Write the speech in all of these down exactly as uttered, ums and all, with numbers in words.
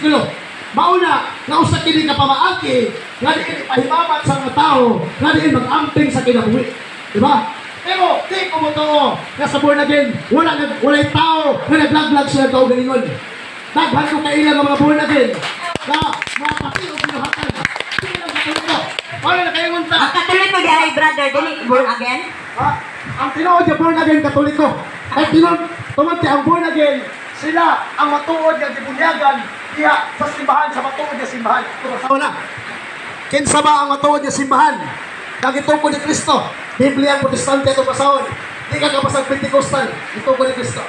bersikulo. Mauna, nga usa kini ka pamaagi, nga diin ipahimamat sa mga tao, nga diin mag-amping sa kinabuhi. Diba? Pero, di ko mo to, nga sa born again, wala nag walay tao, nga naglaglag sila tao ganingon. Daghan ko kailan ng mga born again, na mga pati o pinuhatan. Sige lang katuloy ko. Wala na kayo ngunta. Ang katoliko di ay brother, dili born again? Ha? Ang tinuod niya born again, katoliko. Ay tinuod, tumod ang born again, sila ang matuod ng dibunyagan iya sa simbahan, sa matuod ng simbahan. Ito na. Kinsa ba ang matuod ng simbahan? Nagitungkol ni Kristo. Biblia ang protestante ito pasahon. Di ka kapasang Pentecostal. Itungkol ni Kristo.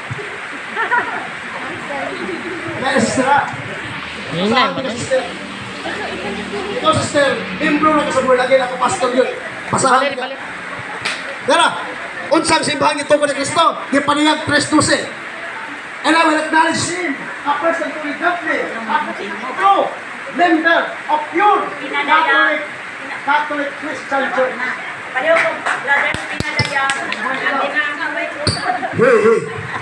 Kaya sister ha? Pasahan ka sister. Ikaw sister, membro na ka sa born again. Ako pastor yun. Pasahan ka. Dara, unsang simbahan itungkol ni Kristo? Gipaniyag tres twelve. And I will acknowledge him, a person to be godly, a true member of pure Catholic, Catholic Christian Church. Pareho ko, brother, pinadaya. Hey, hey.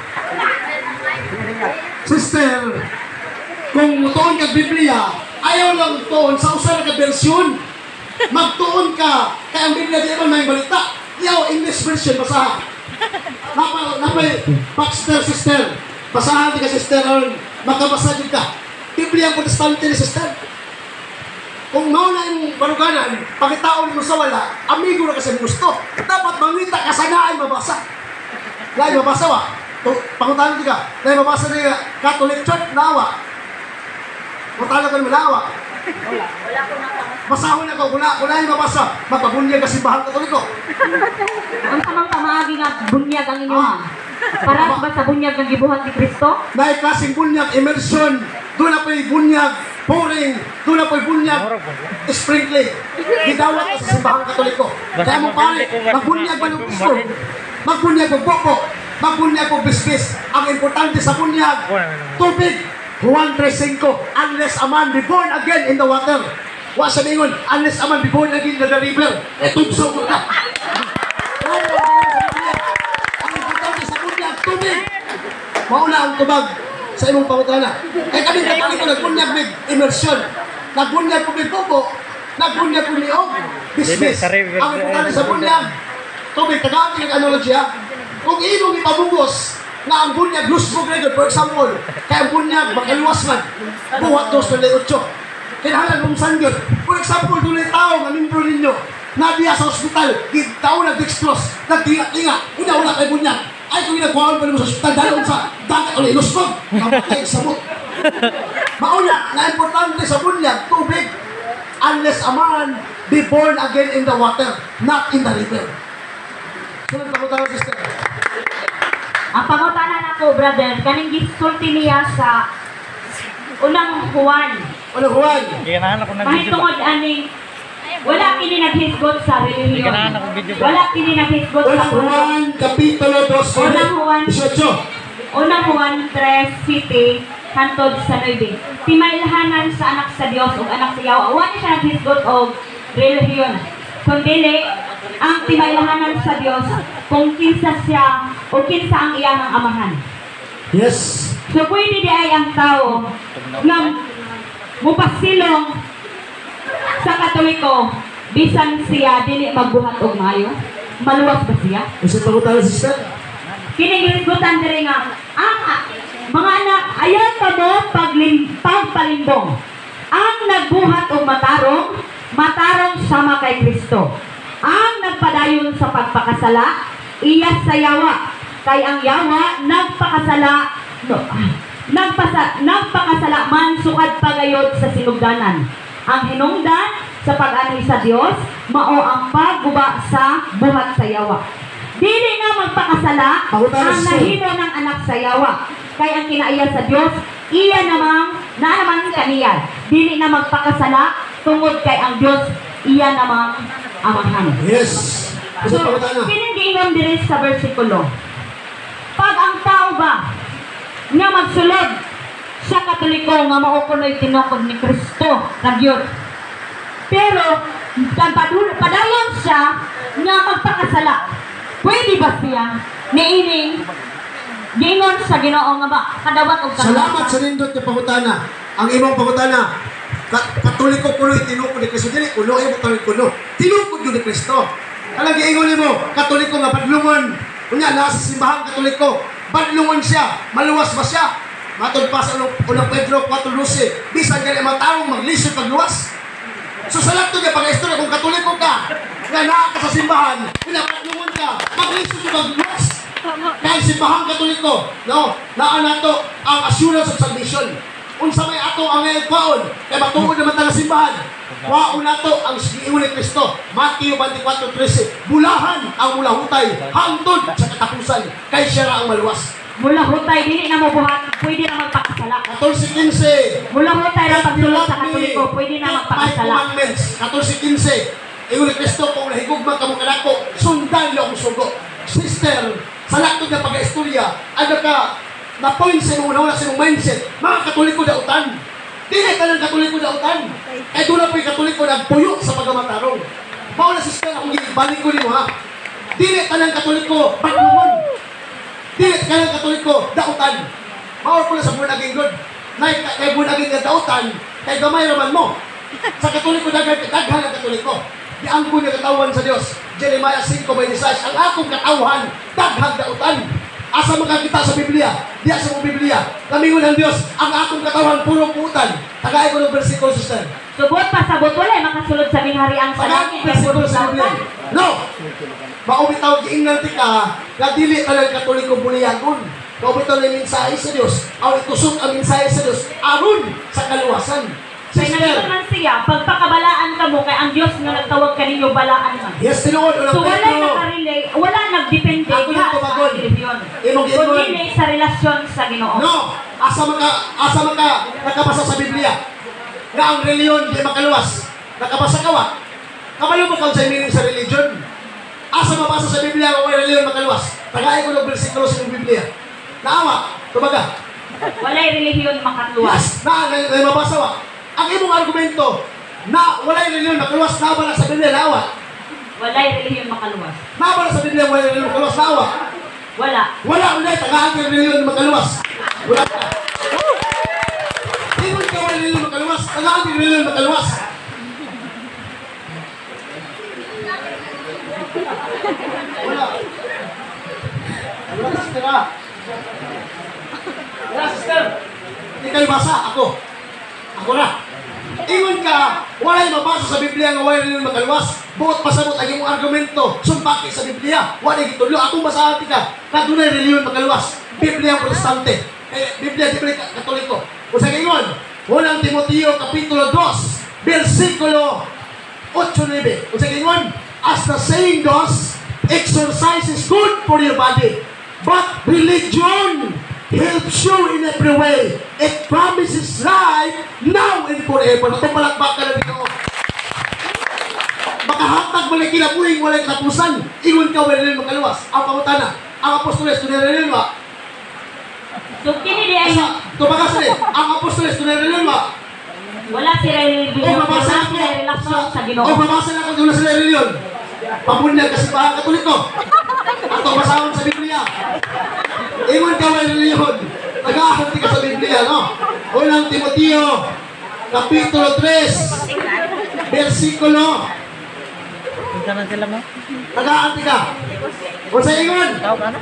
Sister, kung mutuon ka Biblia, ayaw lang tuon sa usa ka bersyon. Magtuon ka, kaya ang Biblia di naman may balita. Yaw, English version, basahan. Napa, napay, Baxter, sister. Basahan ka, sister, or makabasa din ka. Biblia ang protestante ni sister. Kung mauna yung baruganan, pakitaon mo sa wala, amigo na kasi gusto. Dapat mangita ka sa naan mabasa. Lain mabasa wa. Pangutahan ka. Lain mabasa na Catholic Church, nawa. Pangutahan ka naman nawa. Wala. Wala ko nakakasama. Basahon na ko, kung na yung mabasa, magpabunyag ka simbahan katoliko. Ang tamang pamaagi nga bunyag ang inyo. Para ba sa bunyag ng gibuhat ni Kristo? Dahil klaseng bunyag, immersion, doon na po'y bunyag, pouring, doon na po'y bunyag, sprinkling. Gidawat ka sa simbahan katoliko. Kaya mo pare, magbunyag ba ng gusto? Magbunyag ng boko, magbunyag ng bisbis. Ang importante sa bunyag, tubig. Juan three five, unless a man be born again in the water. Wa sa mingon, unless a man be born again in the river. E tugso mo ka. Ang importante sa bunyag, tubig. Mauna ang tubag sa imong pangutana. Kaya kami katoliko nagbunyag with immersion. Nagbunyag po with boko, nagbunyag po liog, bisbis. Ang importante sa bunyag, tubig, tagaan yung ano lang siya. Kung imong ipabugos, na ang bunyag, lusbog na yun, for example, kaya ang bunyag, makaluwas man, buhat dos na leotso. Kailangan mong sanggol. For example, doon yung tao, nga membro ninyo, nabiya sa hospital, tao nag-explos, nagtinga-tinga, una-una kay bunyag. Ay, kung ginagawa pa naman sa hospital, dahil sa dagat ulit, lusbog, kapatay, sabot. Mauna, na importante sa bunyag, tubig, unless a man be born again in the water, not in the river. Sunod na ko tayo, sister. Ang pangutanan ako, brother, kaning gisulti niya sa unang Juan. Unang Juan. Ganahan ako ng video ba? Mahitungod aning wala kini naghisgot sa relihiyon. Ganahan ako video ba? Wala kini naghisgot sa Unang Juan, Kapitulo two, Unang Juan, eighteen. Unang Juan three, City, hantod sa nine. Timailhanan sa anak sa Dios ug anak sa Yawa. Wala siya naghisgot og relihiyon. Kundi ang timailhanan sa Dios kung kinsa siya o kinsa ang iyang amahan. Yes. So pwede di ay ang tao na mupasilong sa Katoliko bisan siya dili magbuhat og maayo. Maluwas ba siya? Kasi pangutana, sister. Kinigisgutan diri nga ang ah, mga anak ayan pa mo paglim, pagpalimbong. Ang nagbuhat og matarong, matarong sama kay Kristo. Ang nagpadayon sa pagpakasala, iya sa yawa. Kay ang yawa nagpakasala, no, nagpasa, nagpakasala man sukad pagayod sa sinugdanan. Ang hinungdan sa pag-ani sa Dios mao ang pagguba sa buhat sa yawa. Dili na magpakasala ang nahimo ng anak sa yawa. Kay ang kinaiya sa Dios, iya namang na naman kaniya. Dili na magpakasala tungod kay ang Dios iya namang amahan. Yes. Kasi So, pangutana. pinag-inom din sa versikulo. Pag ang tao ba nga magsulod sa Katoliko nga maukunoy tinukod ni Kristo na Diyos. Pero, padayon siya nga magpakasala. Pwede ba siya niining giingon sa Ginoo nga ba kadawat og Salamat sa nindot na pangutana. ang imong pangutana, ka- Katoliko kuno tinukod ni Kristo, dili kuno ay Katoliko kuno. Tinukod yun ni Kristo. Kalang giingon nimo, Katoliko nga padlungon. Unya nasa simbahan Katoliko, padlungon siya, maluwas ba siya? Matod pa sa unang unang Pedro four twelve, bisan kaya matarong maglisod pagluwas. So sa lahat niya pag-istorya kung Katoliko ka, nga naa ka sa simbahan, pinapadlungon ka, maglisod ka magluwas. Kaya simbahan Katoliko, no, naa nato ang assurance of salvation. Unsa may ato ang ngayon kwaon, kaya matuod naman tayo simbahan. Kwaon nato ang giingon ni Kristo, Matthew twenty-four thirteen, bulahan ang mulahutay, hangtod sa katapusan, kay siya ra ang maluwas. Mula hutay, dili na mabuhat, pwede na magpakasala. fourteen fifteen, Mula hutay na pagsulod sa Katoliko, pwede na my magpakasala. commandments, fourteen fifteen, ingon ni Kristo, kung nahigugma ka mo kanako, sundan niyo ang sugo. Sister, sa lahat ng pag-istorya, ano ka, na-point sa mga una sa mga mindset, mga Katoliko dautan. Dili ka ng Katoliko dautan. Kaya doon na po yung Katoliko nagpuyo sa pagamatarong. Mauna sister, akong balik ko niyo ha. Dili ka ng Katoliko paglumon. Dili ka ng Katoliko dautan. Mauna po na sa bunaging God. Kaya bunaging nga dautan, kaya gamay naman mo. Sa Katoliko, daghan daghan ang Katoliko. Di ang ko katawan sa Dios. Jeremiah five twenty-six, ang akong katawhan, daghang dautan. Asa makakita sa Biblia? Diya sa mong Biblia. Kamingon ng Dios, ang akong katawan puro puutan. Tagay ko ng versikulo, sister. Subot pa sabot wala, makasulod sa bingharian sa Tagay langit, ko kay versikulo puro sa Biblia. lautan. No! Maumitaw, giingnan ka, nga dili ka ng Katoliko buliyagon. Maumitaw na yung mensahe sa Dios. Aw itusok ang mensahe sa Dios. Aron sa kaluwasan. Kaya Sister, nandito man siya, pagpakabalaan ka mo, kay ang Diyos nga nagtawag ka ninyo, balaan man. yes, tinuod. Unang So wala Pedro. nakarelate, wala nagdepende Ako yung ka sa tumagon. religion. Imong giingon. Kundi sa relasyon sa Ginoo. No! Asa maka, asa maka, nakabasa sa Biblia nga ang reliyon di makaluwas. Nakabasa ka wa? Kamayo mo kung sa meaning sa religion. Asa mabasa sa Biblia nga may reliyon makaluwas. Tagay ko ng versikulo sa Biblia. Naawa, tumaga. Walay relihiyon makatluwas. Yes, na, na, na mabasa wa. Ang imong argumento na walay reliyon makaluwas, nabala sa Biblia, naawa. Walay relihiyon makaluwas. Nabala sa Biblia, walay reliyon makaluwas, naawa. Wala. Wala, ulit, tagaan ng reliyon makaluwas. Wala ka. Ingon ka walay reliyon makaluwas, tagaan ng reliyon makaluwas. Wala. Wala, sister ah. Wala, sister. Hindi kayo basa, ako. Ako na. Ingon ka, walay mabasa sa Biblia nga walay reliyon makaluwas. Buot pasabot ang iyong argumento, sumpaki sa Biblia. Walay gitulo. Akong basahan ka, na dunay reliyon makaluwas. Biblia ang protestante. Eh, Biblia di balik Katoliko. Kung sa ingon, unang Timoteo Kapitulo two, versikulo eight nine. Kung sa ingon, as the saying goes, exercise is good for your body, but religion helps you in every way. It promises life now and forever. Ito palakbakan na dito. Makahatag mo lang kinabuhing walang katapusan. Ingon ka, wala rin makaluwas. Ang pamutana, ang apostoles, tunay rin ba? So kini di ay Asa, tumagas rin. Ang apostoles, tunay rin ba? wala si relihiyon, O wala mabasa si ako. relasyon sa Ginoo. O mabasa na kung doon sa reliyon. Pabunyag kasi bahang Katoliko. Ato basahon sa Biblia. Ingon ka may reliyon. Nag-aahanti ka sa Biblia, no? Unang Timoteo, Kapitulo three, versikulo. Kanan sila mo? Nag-aahanti ka. O sa ingon, Tao ka na?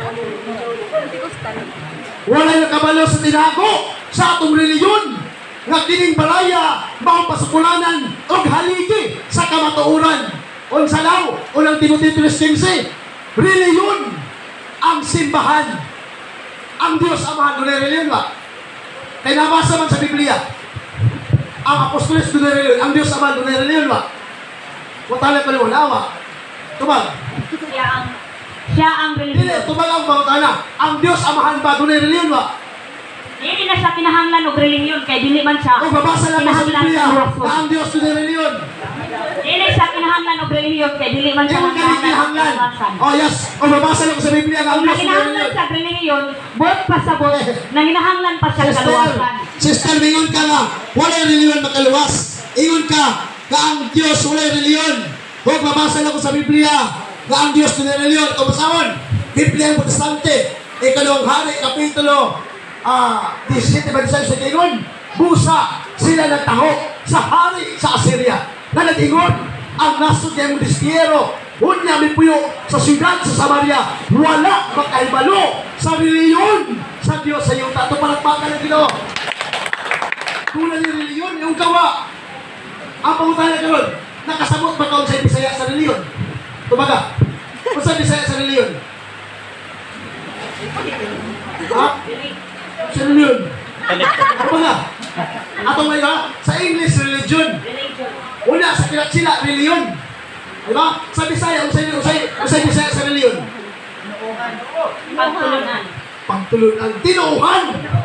walay nakabalo sa tinago sa atong reliyon nga kining balaya, maong pasukulanan o haligi sa kamatuoran. Unsa daw, unang Timoteo three fifteen, reliyon ang simbahan. Ang Diyos Amahan, dunay reliyon ba? Kaya nabasa man sa Biblia, ang apostoles dunay reliyon, ang Diyos Amahan dunay reliyon ba? Watala pa rin wala, tumag. Siya ang siya ang Dili, relihiyon. tumag ang bangtana. Ang Diyos Amahan ba dunay reliyon ba? Dili na siya kinahanglan og relihiyon kay dili man siya O babasa lang sa kinahanglan Biblia, sa na Diyos. ang Diyos dunay reliyon. Dili siya kinahanglan og relihiyon kay dili man siya Ingon ka kinahanglan sa kinahanglan. kaluwasan. Oh yes, o babasa lang sa Biblia na ang Kung Diyos dunay nakinahanglan reliyon. sa relihiyon, buot pasabot, nanginahanglan pa siya Sister, kaluwasan. sister, mingon ka nga, walay reliyon makaluwas. Ingon ka, ka ang Diyos walay reliyon. Huwag babasa lang ko sa Biblia, ka ang Diyos dunay reliyon. O basahon, Biblia ang protestante. Ikalawang hari, kapitulo, ah, seventeen, twenty-six, sa ingon, busa sila nagtaho sa hari sa Assyria na nag-ingon ang nasod kay Modestiero unya mi puyo sa syudad sa Samaria wala makahibalo sa reliyon sa Dios sa yuta. Ito palakpakan ng Ginoo. Tulad ni reliyon yung gawa ang pangutana karon nakasabot ba kaon sa Bisaya sa reliyon? Tumaga kung sa Bisaya sa reliyon ha? Sa reliyon tumaga ato may ha? Sa English religion una sa kilat sila reliyon diba? Sa Bisaya usay usay usay Bisaya sa reliyon Pagtulunan. pagtulunan tinuuhan.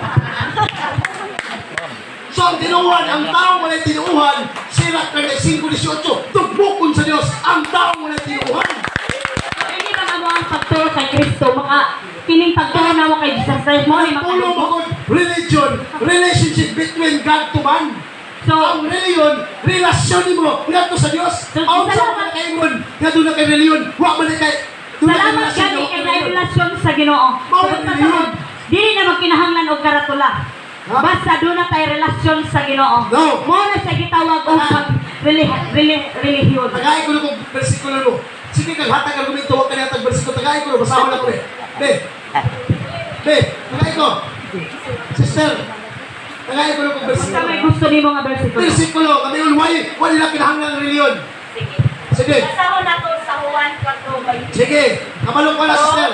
So ang tinuuhan, ang tao walay tinuuhan, Sirach thirty-five eighteen, tugbukon sa Dios ang tao walay tinuuhan. Hindi ba mo ang pagturo kay Kristo, maka kining pagturo na mo kay Jesus Christ mo ni Pulo makatulong. mo religion, relationship between God to man. So, Ang reliyon, relasyon mo ngadto sa Dios. So, Ang sa salamat- mga kaingon, ngadto na kay reliyon, wa man kay salamat gani kay na relasyon sa Ginoo. Mao Pero na pasahod, dili na magkinahanglan og karatula. Ha? Basta doon na tayo relasyon sa Ginoo. No. Mo na siya gitawag og pag reli- reli- relihiyon. Tagay ko na kung versikulo mo. Sige kang hatag ang guminto, huwag ka na hatag versikulo. Tagay ko na, basahon ako eh. Be, be, tagay ko. Sister, tagay ko na kung Basta versikulo. may gusto nimo nga bersikulo. Versikulo, kami yun, why, why nila kinahanglan ng reliyon? Sige, Basahon nato sa Juan four twenty-four. sige, kabalong ko na, sister.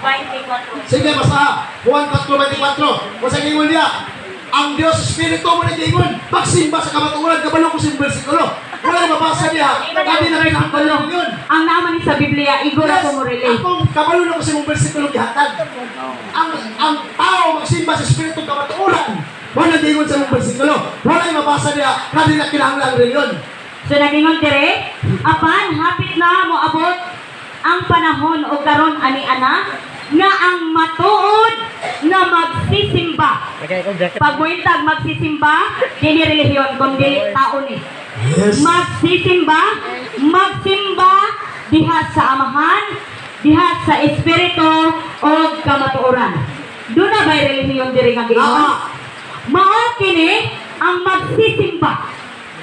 Sige, basta, Juan four twenty-four. Kung sa gingon niya, ang Diyos, Espiritu mo na gingon, magsimba sa kamaturan, kabalong ko sa versikulo. Wala mabasa niya, kami na kinahanglan ng reliyon. Ang naman sa Biblia, igura ko mo relate. Ako, kabalo na ko sa mong versikulo gihatag. Ang ang tao magsimba sa Espiritu kamatuoran. Wala gingon sa mong versikulo. Wala mabasa niya, kami na kinahanglan ng reliyon. So nagingon dire, apan hapit na mo abot ang panahon o karon ani ana nga ang matuod na magsisimba. Lagay ko jacket. Pag buintag magsisimba, dili relihiyon kundi tao ni. Yes. Magsisimba, magsimba diha sa amahan, diha sa espiritu o kamatuoran. Doon na ba'y relihiyon diri nga giingon? Ah, Mao kini ang magsisimba.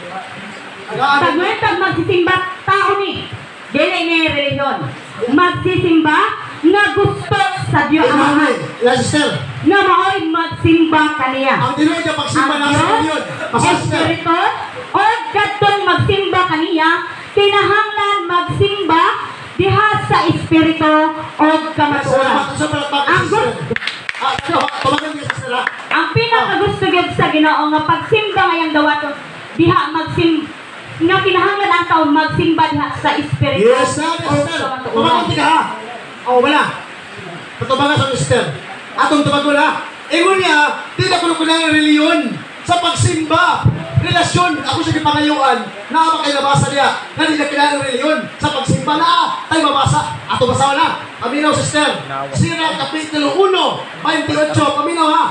Tagaan. Pagwentag magsisimba tao ni. Dili ni relihiyon. Magsisimba nga gusto sa Diyo Ay, Amahan. nanay, la sister. Nga mao'y magsimba kaniya. Ang tinuod niya pagsimba na sa reliyon. Basta sister. Espiritu, o katong magsimba kaniya, kinahanglan magsimba diha sa espiritu o kamatuoran. Salamat sa palakpakan, Ang sister. gusto, Ah, so, tumagan niya sister ha. ang pinakagusto gyud sa Ginoo nga pagsimba ngayang dawaton, diha magsim nga kinahanglan ang tao magsimba diha sa espiritu Yes, na, o sister. kamatuoran. Tumagan ka ha. O, wala. Patubagan sa sister. Atong tumagon ha. Ingon niya, tidak ko ko ng reliyon sa pagsimba. Relasyon, ako sa gipangayuan, naama kayo nabasa niya, na di na kailangan ng reliyon sa pagsimba na, tayo mabasa. Ato basawa na. Paminaw, sister. Sira, Kapitulo one, twenty-eight, paminaw ha.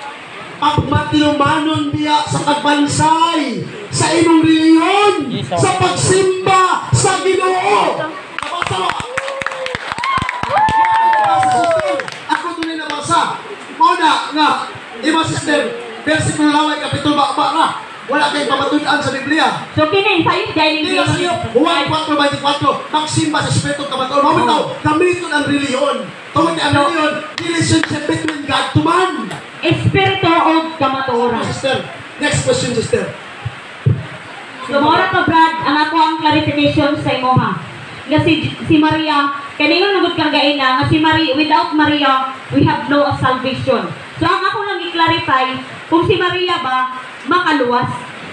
Pagmatilumanon niya sa kagbansay, sa imong reliyon, sa pagsimba, sa Ginoo. Nabasa mo. Ako tunay na basa. Muna nga, iba sister, versikulo laway, kapitulo bakba na. Wala kayong pamatunan sa Biblia. So kini sayo dahil Hindi na sa iyo, Juan four twenty-four, magsimba sa Espiritu Kamatuoran. Mamitaw, gamiton ang reliyon. Tungkol ang reliyon, relationship between God to man. espiritu o kamatuoran. Sister, next question, sister. So mora to Brad, ang ako ang clarification sa imo ha. Nga si, si Maria, kaningon nugod kang gaina, nga si Maria, without Maria, we have no salvation. So ang ako lang i-clarify, kung si Maria ba, makaluwas.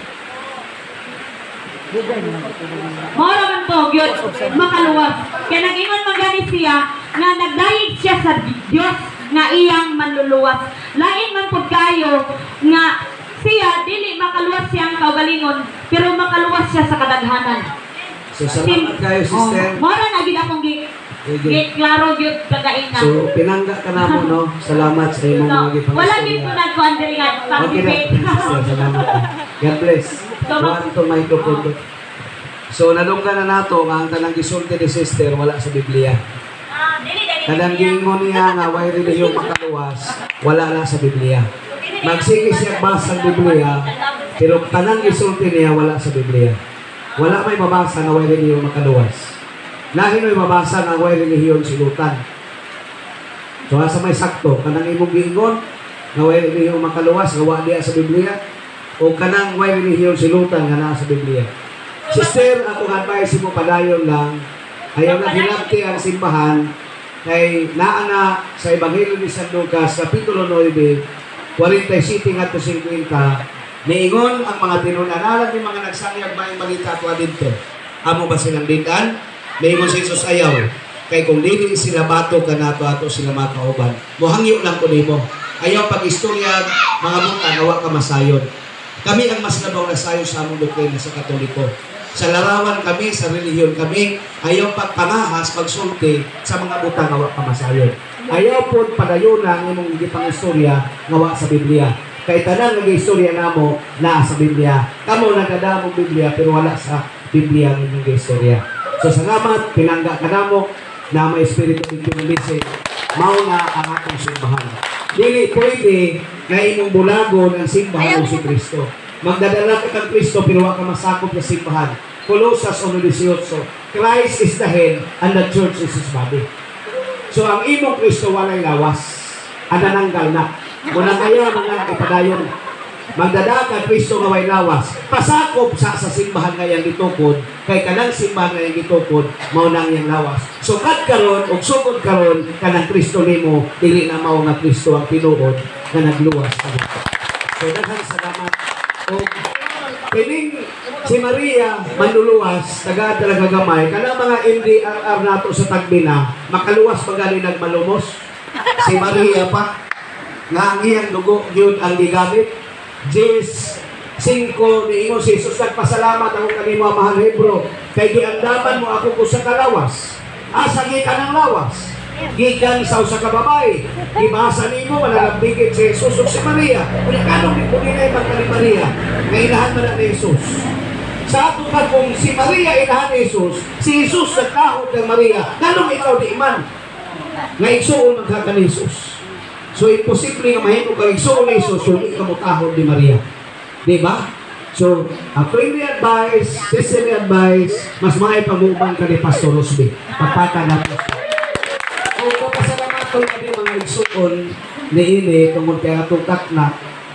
Mora man to, gyud makaluwas. Kaya nag-ingon man gani siya, nga nagdayeg siya sa Dios nga iyang manluluwas. Lain man pud kayo, nga siya, dili makaluwas siyang kaugalingon, pero makaluwas siya sa kadaghanan. So, salamat kayo, sister. Oh, mora na gid akong gi, Sige. gi klaro gyud kagaina. So, pinangga ka na mo, no? Salamat sa imong So, mga gipang wala gid ko nagkuan diri nga Okay na, certificate. sister. Salamat. God bless. So, One to microphone. to. So, nadunggan na nato nga ang tanang gisulti ni sister wala sa Biblia. Ah, dili dili. Kadang gingon niya nga way relihiyong makaluwas, wala na sa Biblia. Magsige siya basa ng Biblia, pero tanang isulti niya wala sa Biblia. Wala may mabasa na way relihiyon makaluwas. Lahi may mabasa na way relihiyon silutan. So asa may sakto, kanang imong giingon na way relihiyon makaluwas, gawa diya sa Biblia, o kanang way relihiyon silutan nga naa sa Biblia. Sister, akong advice mo padayon lang, ayaw na hinapti ang simbahan kay naa na sa Ebanghelyo ni San Lucas, Kapitulo nine, forty-seven at fifty, niingon ang mga tinunan, ni mga nagsangyag maing balita at dito. Amo ba silang dindan? Niingon si Jesus ayaw. Kay kung dili sila bato ka nato ato sila makauban. Muhangyo lang ko nimo. Ayaw pag-istorya, mga buta, nawa ka masayon. Kami ang mas nabaw na sayo sa among doktrina sa Katoliko. Sa larawan kami, sa relihiyon kami, ayaw pagpangahas, pagsulti sa mga buta nawa ka masayon. Ayaw po padayon na ang imong hindi pang istorya nawa sa Biblia. Kay tanang nag-istorya namo na sa Biblia. Kamo nagkadamong Biblia pero wala sa Biblia ang inyong istorya. So salamat, pinangga ka namo na may espiritu ng pinalisi. Mao na ang atong simbahan. Dili pwede na imong bulagon ang simbahan ng si Kristo. Magdadala ka kang Kristo pero wala ka masakop na simbahan. Colosas one eighteen. Christ is the head and the church is His body. So ang imong Kristo walay lawas. Anananggal na. Muna kaya mga ipadayon, magdadaka Kristo nga way lawas, pasakop sa sa simbahan ngayang gitukod, kay kanang simbahan ngayang gitukod, mao nang yang lawas. So kad karon ug sugod karon kanang Kristo nimo, dili na mao nga Kristo ang tinuod nga nagluwas kadto. So daghang salamat ug kining si Maria manluluwas, taga talaga gamay, kanang mga M D R R nato sa Tagbina, makaluwas pagali nagmalumos. Si Maria pa nga ang iyang dugo yun ang gigamit. Jes cinco niingon si Jesus, nagpasalamat ako kanimo mahal Hebro kay giandaman mo ako ko sa kalawas. Asa gikan ang lawas? Gikan sa usa ka babae. Gibasa nimo manalambigit si Jesus ug si Maria. Unya kanong gipuninay man kani Maria nga inahan man ni Jesus. Sa ato pa kung si Maria inahan ni Jesus, si Jesus nagkahot kay Maria. Kanong ikaw di man nga igsuon magka kan Jesus. So, imposible nga mahimo kang igsuon ni Jesus, so hindi ka mutahod ni Maria. Diba? So, a friendly advice, sisterly advice, mas maay pag-uubang ka ni Pastor Rosby. Pagpata na po. Kung kapasalamat ko kami mga igsuon ni Ili, tungkol kaya itong taknak,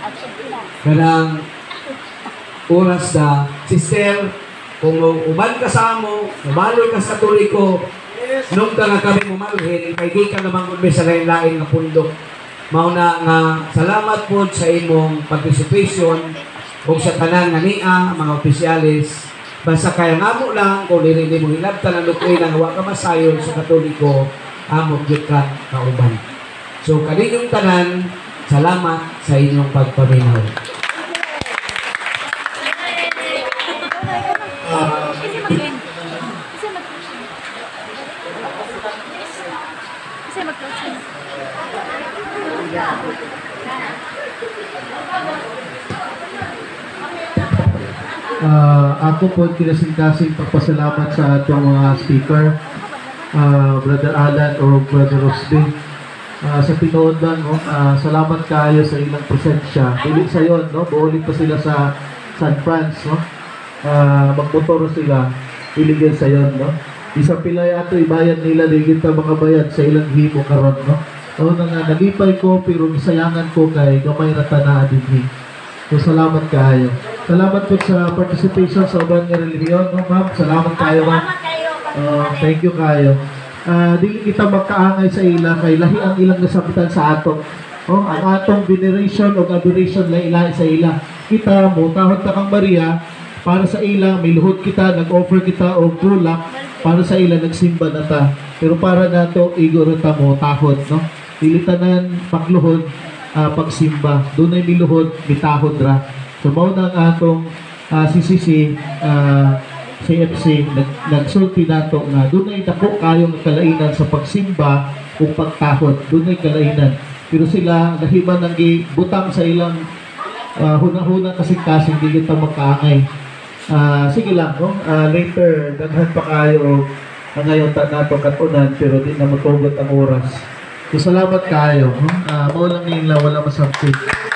kanang oras na, sister, kung uban ka sa amo, nabaloy ka sa Katoliko, nung ka nga kami mumalhin, kay di ka naman kung may sa lain-lain na pundok. Mauna nga salamat po sa imong participation o sa tanan nga niya, mga opisyalis. Basta kaya nga mo lang, kung nilini mo hilabtan ang lukoy na hawa ka masayon sa Katoliko, amok yun ka kauban. So, kaninyong tanan, salamat sa inyong pagpaminaw. Uh, Uh, ako po kinasing-kasing pagpasalamat sa atong mga speaker, uh, Brother Alan o Brother Rosby. Uh, sa tinuod lang, no? uh, salamat kayo sa ilang presensya. Bilig sa yon, no? Buulit pa sila sa San Franz, no? Uh, magmotor sila, biligyan sa yon, no? Isang pilay ato ibayan nila, ligin ta mga bayad sa ilang himo karon, no? O na nga, nalipay ko, pero misayangan ko kay gamay na tanaa din. So, salamat kayo. Salamat po sa participation sa ubang nga relihiyon, no, ma'am? Salamat kayo, ma'am. Uh, thank you kayo. Uh, di kita magkaangay sa ila, kay lahi ang ilang nasabitan sa ato. Oh, ang atong veneration o adoration la ila sa ila. Kita mo, tahod ta kang Maria, para sa ila, may luhod kita, nag-offer kita o tulak, para sa ila, nagsimba na ta. Pero para nato, igor ta mo, tahod, no? Pilitanan, pagluhod, uh, pagsimba. Doon ay miluhod, mitahod ra. So, mao na ang atong uh, C C C, uh, C F C, nag, nagsulti nato nga doon ay dako kayong kalainan sa pagsimba o pagtahod. Doon ay kalainan. Pero sila, nahiman ng butang sa ilang uh, hunang-hunang kasing-kasing, di kita magkaangay. Uh, sige lang, no? Uh, later, daghan pa kayo uh, ngayon ta nato katunan, pero di na matugot ang oras. So, salamat kayo. No? Uh, mao lang nila, wala masampi.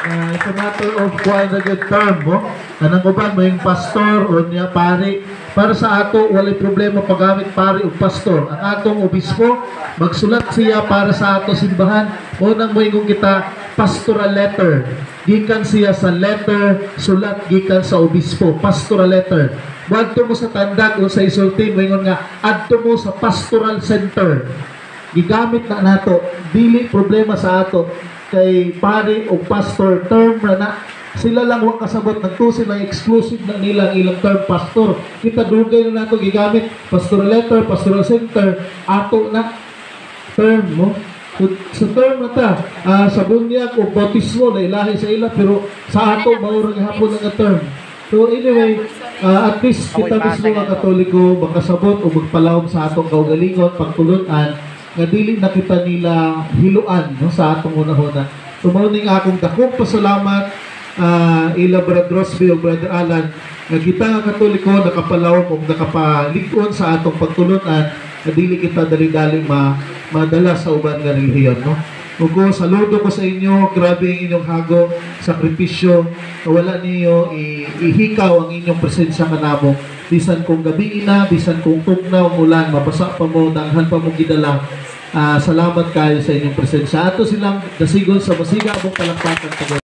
Uh, it's a matter of kuha na good term mo. Kanang uban mo yung pastor o niya pari. Para sa ato, walay problema paggamit pari o pastor. Ang atong obispo, magsulat siya para sa ato simbahan. Unang mo ingong kita, pastoral letter. Gikan siya sa letter, sulat, gikan sa obispo. Pastoral letter. Wadto mo sa tandag o sa isulti, mo ingon nga, adto mo sa pastoral center. Gigamit na nato, dili problema sa ato kay pare o pastor term na na sila lang wang kasabot nagtusin lang exclusive na nilang ilang term pastor. Kita dugay na nato gigamit pastoral letter, pastoral center, ato na term mo. So, sa term na ta, uh, sa bunyag o bautismo na ilahi sa ila pero sa ato maurang hapon nga term. So anyway, uh, at least kita mismo nga Katoliko makasabot o magpalawom sa atong kaugalingon, pagtulunan nga dili na kita nila hiluan no, sa atong una-una. So mao ning akong dakong pasalamat uh, ila Brother Rosby o Brother Alan nga kita nga Katoliko nakapalawom o nakapalig-on sa atong pagtulunan nga dili kita dali-dali ma madala sa uban nga relihiyon no. Ugo, saludo ko sa inyo, grabe ang inyong hago, sakripisyo, wala niyo ihikaw ang inyong presensya kanamo. Bisan kung gabi na, bisan kung tugnaw, ulan, mabasa pa mo, danghan pa mo gidala. Uh, salamat kayo sa inyong presensya. Ato silang dasigon sa masiga abong palakpakan.